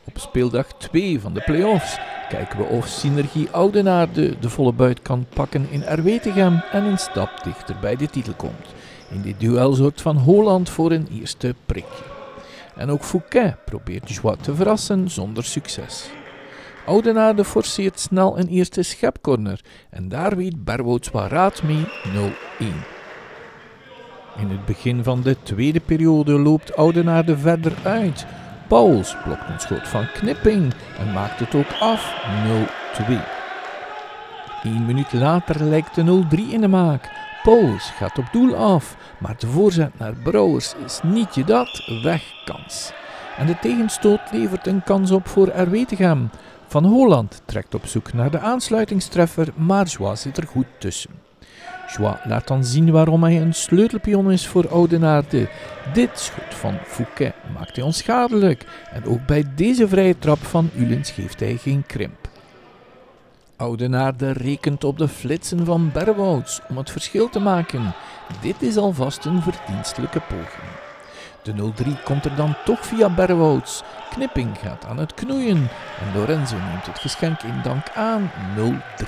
Op speeldag 2 van de play-offs kijken we of Synergie Oudenaarde de volle buit kan pakken in Erwetegem en een stap dichter bij de titel komt. In dit duel zorgt Van Holland voor een eerste prikje. En ook Fouquet probeert Joie te verrassen zonder succes. Oudenaarde forceert snel een eerste schepcorner en daar weet Berwouds wat raad mee 0-1. In het begin van de tweede periode loopt Oudenaarde verder uit. Pauls blokt een schot van Knipping en maakt het ook af 0-2. 1 minuut later lijkt de 0-3 in de maak. Pauls gaat op doel af, maar de voorzet naar Brouwers is nietje dat, wegkans. En de tegenstoot levert een kans op voor Erwetegem. Van Holland trekt op zoek naar de aansluitingstreffer, maar Joie zit er goed tussen. Joie laat dan zien waarom hij een sleutelpion is voor Oudenaarde. Dit schot van Fouquet maakt hij onschadelijk en ook bij deze vrije trap van Ullens geeft hij geen krimp. Oudenaarde rekent op de flitsen van Berwouds om het verschil te maken. Dit is alvast een verdienstelijke poging. De 0-3 komt er dan toch via Berwouds. Knipping gaat aan het knoeien en Lorenzo neemt het geschenk in dank aan 0-3.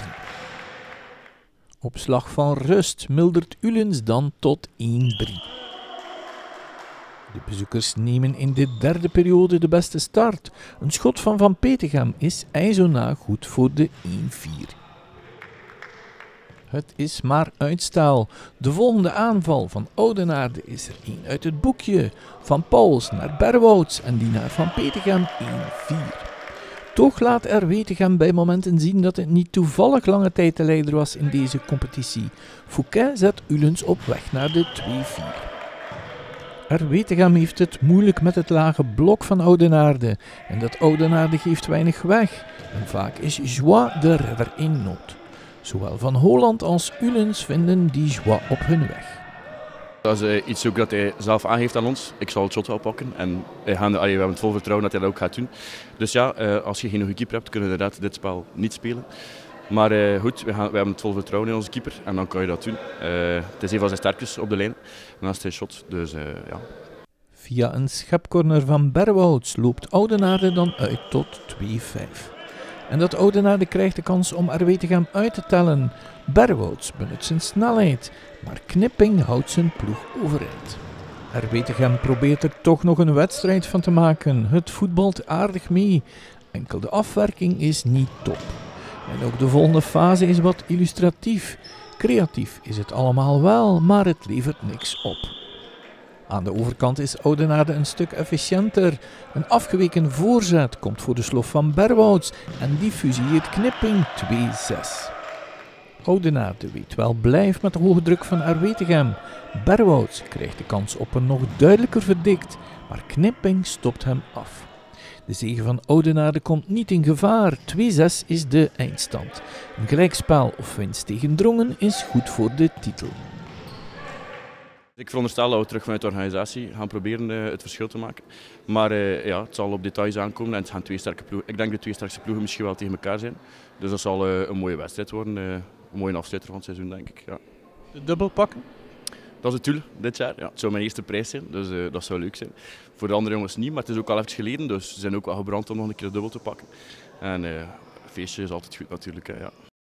Op slag van rust mildert Ullens dan tot 1-3. De bezoekers nemen in de derde periode de beste start. Een schot van Van Petegem is ijzona goed voor de 1-4. Het is maar uitstel. De volgende aanval van Oudenaarde is er één uit het boekje. Van Pauls naar Berwouds en die naar Van Petegem 1-4. Toch laat Erwetegem bij momenten zien dat het niet toevallig lange tijd de leider was in deze competitie. Fouquet zet Ullens op weg naar de 2-4. Erwetegem heeft het moeilijk met het lage blok van Oudenaarde en dat Oudenaarde geeft weinig weg. En vaak is Joie de redder in nood. Zowel Van Holland als Ullens vinden die Joie op hun weg. Dat is iets ook dat hij zelf aangeeft aan ons. Ik zal het shot wel pakken en we hebben het vol vertrouwen dat hij dat ook gaat doen. Dus ja, als je geen goede keeper hebt, kunnen we inderdaad dit spel niet spelen. Maar goed, we hebben het vol vertrouwen in onze keeper en dan kan je dat doen. Het is een van zijn sterktes op de lijn naast zijn shot. Dus, ja. Via een schepcorner van Berwouds loopt Oudenaarde dan uit tot 2-5. En dat Oudenaarde krijgt de kans om Erwetegem uit te tellen. Berwouds benut zijn snelheid, maar Knipping houdt zijn ploeg overeind. Erwetegem probeert er toch nog een wedstrijd van te maken. Het voetbalt aardig mee. Enkel de afwerking is niet top. En ook de volgende fase is wat illustratief. Creatief is het allemaal wel, maar het levert niks op. Aan de overkant is Oudenaarde een stuk efficiënter. Een afgeweken voorzet komt voor de slof van Berwouds en die fusieert Knipping 2-6. Oudenaarde weet wel blijft met de hoge druk van Erwetegem. Berwouds krijgt de kans op een nog duidelijker verdikt, maar Knipping stopt hem af. De zege van Oudenaarde komt niet in gevaar. 2-6 is de eindstand. Een gelijkspel of winst tegen Drongen is goed voor de titel. Ik veronderstel dat we terug vanuit de organisatie gaan proberen het verschil te maken. Maar ja, het zal op details aankomen en het gaan twee sterke ploegen. Ik denk dat de twee sterkste ploegen misschien wel tegen elkaar zijn. Dus dat zal een mooie wedstrijd worden. Een mooie afsluiter van het seizoen, denk ik. Ja. De dubbel pakken? Dat is het doel dit jaar. Ja, het zou mijn eerste prijs zijn, dus dat zou leuk zijn. Voor de andere jongens niet, maar het is ook al even geleden. Dus ze zijn ook wel gebrand om nog een keer de dubbel te pakken. En een feestje is altijd goed natuurlijk. Ja.